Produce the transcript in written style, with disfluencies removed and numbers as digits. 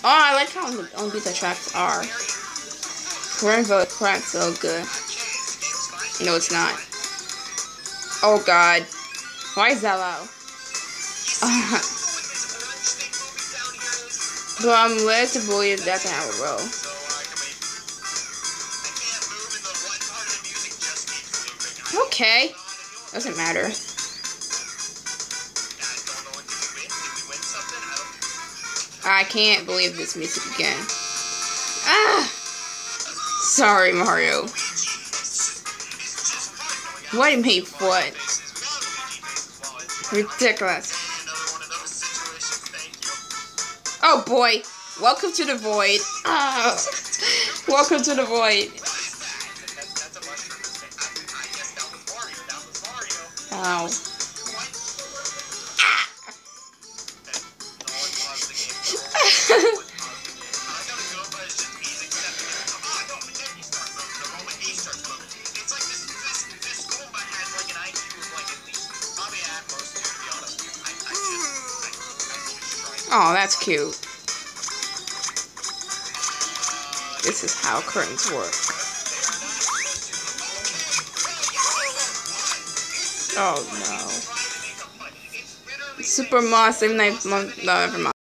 I like how on beat the tracks are. Rainbow crack so good. No, it's not. Oh God, why is that loud? But I'm led to believe that can have a row. Okay, doesn't matter. I can't believe this music again. Ah! Sorry, Mario. What me what? Ridiculous. Oh boy. Welcome to the void. Ah. Welcome to the void. Ow. Oh, that's cute. This is how curtains work. Oh no. Super Moss, no, never mind.